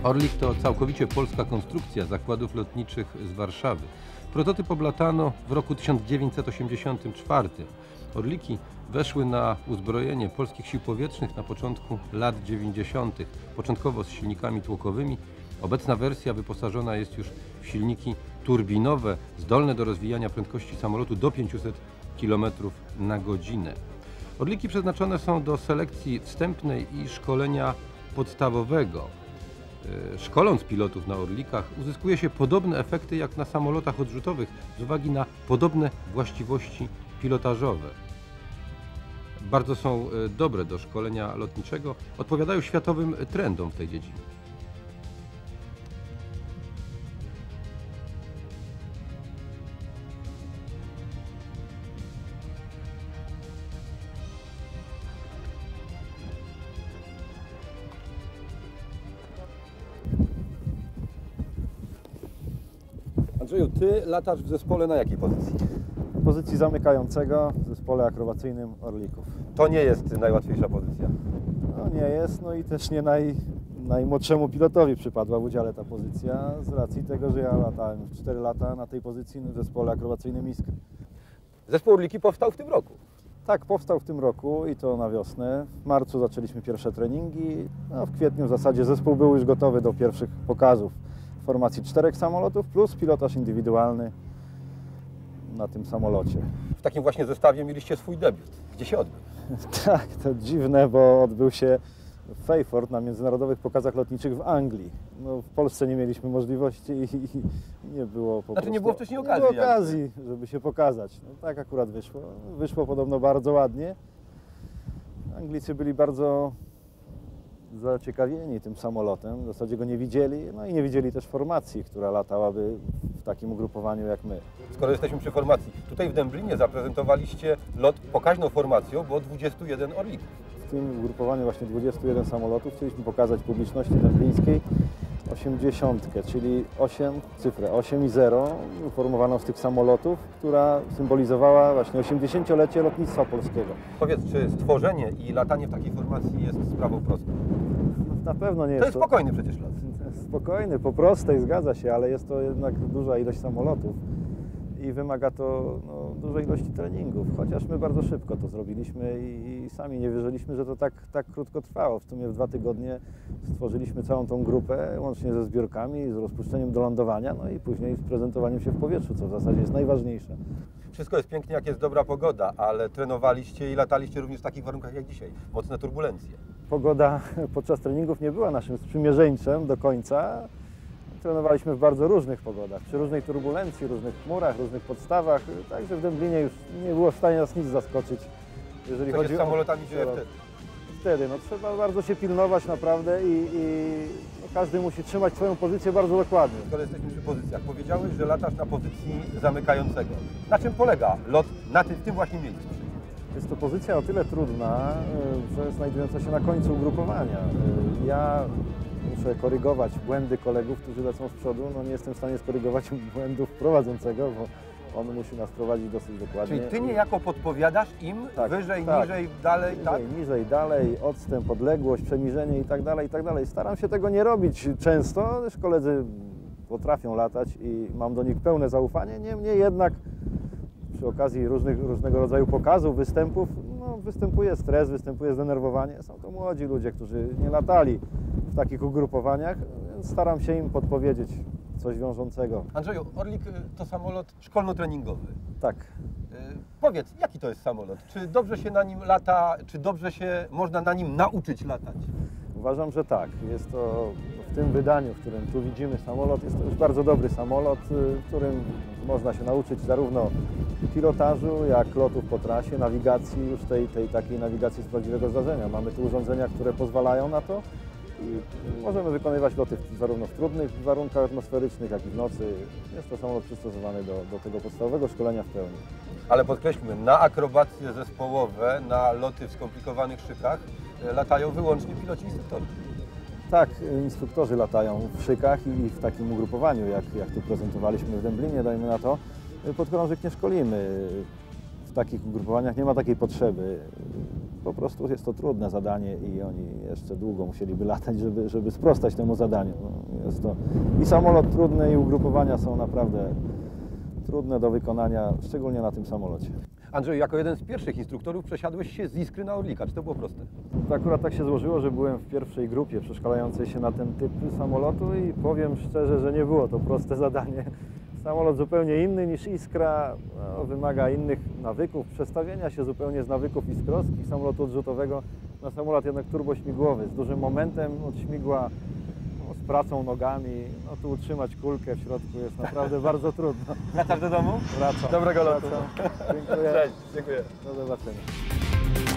Orlik to całkowicie polska konstrukcja zakładów lotniczych z Warszawy. Prototyp oblatano w roku 1984. Orliki weszły na uzbrojenie polskich sił powietrznych na początku lat 90. Początkowo z silnikami tłokowymi. Obecna wersja wyposażona jest już w silniki turbinowe, zdolne do rozwijania prędkości samolotu do 500 km na godzinę. Orliki przeznaczone są do selekcji wstępnej i szkolenia podstawowego. Szkoląc pilotów na Orlikach uzyskuje się podobne efekty jak na samolotach odrzutowych z uwagi na podobne właściwości pilotażowe. Bardzo są dobre do szkolenia lotniczego, odpowiadają światowym trendom w tej dziedzinie. Andrzeju, ty latasz w zespole na jakiej pozycji? W pozycji zamykającego w zespole akrobacyjnym Orlików. To nie jest najłatwiejsza pozycja. No nie jest, no i też nie najmłodszemu pilotowi przypadła w udziale ta pozycja, z racji tego, że ja latałem 4 lata na tej pozycji w zespole akrobacyjnym Iskry. Zespół Orliki powstał w tym roku. Tak, powstał w tym roku i to na wiosnę. W marcu zaczęliśmy pierwsze treningi, no w kwietniu w zasadzie zespół był już gotowy do pierwszych pokazów w formacji 4 samolotów plus pilotaż indywidualny na tym samolocie. W takim właśnie zestawie mieliście swój debiut. Gdzie się odbył? Tak, to dziwne, bo odbył się w Fayford na międzynarodowych pokazach lotniczych w Anglii. No, w Polsce nie mieliśmy możliwości i nie było po prostu... nie było wcześniej okazji. Nie było okazji, żeby się pokazać. No, tak akurat wyszło. Wyszło podobno bardzo ładnie. Anglicy byli bardzo zaciekawieni tym samolotem, w zasadzie go nie widzieli, no i nie widzieli też formacji, która latałaby w takim ugrupowaniu jak my. Skoro jesteśmy przy formacji, tutaj w Dęblinie zaprezentowaliście lot pokaźną formacją, bo 21 Orlików. W tym ugrupowaniu właśnie 21 samolotów chcieliśmy pokazać publiczności dęblińskiej 80, czyli cyfrę 8 i 0 uformowaną z tych samolotów, która symbolizowała właśnie 80-lecie lotnictwa polskiego. Powiedz, czy stworzenie i latanie w takiej formacji jest sprawą prostą? Na pewno nie jest to jest spokojny przecież lot. Spokojny, po prostej, zgadza się, ale jest to jednak duża ilość samolotów i wymaga to dużej ilości treningów, chociaż my bardzo szybko to zrobiliśmy i sami nie wierzyliśmy, że to tak krótko trwało. W sumie w 2 tygodnie stworzyliśmy całą tą grupę, łącznie ze zbiórkami, z rozpuszczeniem do lądowania, no i później z prezentowaniem się w powietrzu, co w zasadzie jest najważniejsze. Wszystko jest pięknie, jak jest dobra pogoda, ale trenowaliście i lataliście również w takich warunkach jak dzisiaj. Mocne turbulencje. Pogoda podczas treningów nie była naszym sprzymierzeńcem do końca. Trenowaliśmy w bardzo różnych pogodach, przy różnej turbulencji, różnych chmurach, różnych podstawach, także w Dęblinie już nie było w stanie nas nic zaskoczyć, jeżeli chodzi o... z samolotami dzieje wtedy? Wtedy, trzeba bardzo się pilnować naprawdę i każdy musi trzymać swoją pozycję bardzo dokładnie. Skoro jesteśmy przy pozycjach, powiedziałeś, że latasz na pozycji zamykającego. Na czym polega lot w tym właśnie miejscu? Jest to pozycja o tyle trudna, że znajdująca się na końcu ugrupowania. Ja muszę korygować błędy kolegów, którzy lecą z przodu. No nie jestem w stanie skorygować błędów prowadzącego, bo on musi nas prowadzić dosyć dokładnie. Czyli ty niejako podpowiadasz im wyżej, niżej, dalej, tak? Niżej, dalej, odstęp, odległość, przeniżenie i tak dalej, i tak dalej. Staram się tego nie robić często, też koledzy potrafią latać i mam do nich pełne zaufanie. Niemniej jednak przy okazji różnego rodzaju pokazów, występów, występuje stres, występuje zdenerwowanie. Są to młodzi ludzie, którzy nie latali w takich ugrupowaniach, więc staram się im podpowiedzieć coś wiążącego. Andrzeju, Orlik to samolot szkolno-treningowy. Tak. Powiedz, jaki to jest samolot? Czy dobrze się na nim lata, czy dobrze się można na nim nauczyć latać? Uważam, że tak. Jest to w tym wydaniu, w którym tu widzimy samolot, jest to już bardzo dobry samolot, w którym można się nauczyć zarówno pilotażu, jak lotów po trasie, nawigacji, już tej takiej nawigacji z prawdziwego zdarzenia. Mamy tu urządzenia, które pozwalają na to i możemy wykonywać loty zarówno w trudnych warunkach atmosferycznych, jak i w nocy. Jest to samolot przystosowany do tego podstawowego szkolenia w pełni. Ale podkreślmy, na akrobacje zespołowe, na loty w skomplikowanych szykach latają wyłącznie piloci instruktorzy. Tak, instruktorzy latają w szykach i w takim ugrupowaniu, jak tu prezentowaliśmy w Dęblinie, dajmy na to, podchorążych nie szkolimy. W takich ugrupowaniach nie ma takiej potrzeby. po prostu jest to trudne zadanie i oni jeszcze długo musieliby latać, żeby sprostać temu zadaniu. No, jest to i samolot trudny, i ugrupowania są naprawdę trudne do wykonania, szczególnie na tym samolocie. Andrzej, jako jeden z pierwszych instruktorów przesiadłeś się z Iskry na Orlika. Czy to było proste? Akurat tak się złożyło, że byłem w pierwszej grupie przeszkalającej się na ten typ samolotu i powiem szczerze, że nie było to proste zadanie. Samolot zupełnie inny niż Iskra, no, wymaga innych nawyków, przestawienia się zupełnie z nawyków iskrowskich samolotu odrzutowego na samolot jednak turbośmigłowy, z dużym momentem od śmigła, no, z pracą nogami. No, tu utrzymać kulkę w środku jest naprawdę bardzo trudno. Wracasz do domu? Wracam. Dobrego lotu. Dziękuję. Cześć, dziękuję. Do zobaczenia.